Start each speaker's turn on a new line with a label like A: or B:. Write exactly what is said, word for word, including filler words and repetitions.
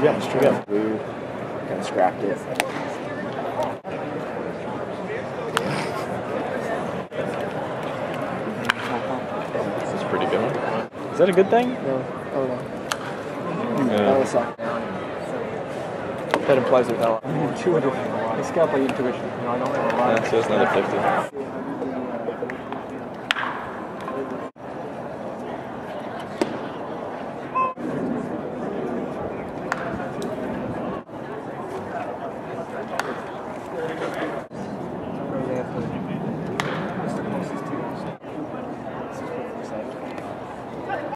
A: Yeah, straight up. We kind of scrapped it.
B: This is pretty good.
C: Is that a good thing?
A: No. Oh, no.
B: Yeah.
A: That was something.
C: That implies that.
D: Intuitive. I scalp by intuition. You know, I don't know a lot.
B: Yeah, so it's another fifty.